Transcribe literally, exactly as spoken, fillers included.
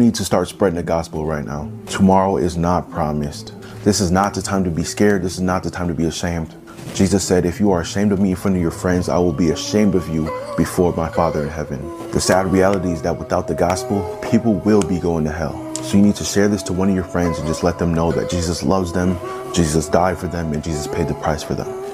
need to start spreading the gospel right now. Tomorrow is not promised. This is not the time to be scared. This is not the time to be ashamed. Jesus said, if you are ashamed of me in front of your friends, I will be ashamed of you before my Father in heaven. The sad reality is that without the gospel, people will be going to hell. So you need to share this to one of your friends and just let them know that Jesus loves them, Jesus died for them, and Jesus paid the price for them.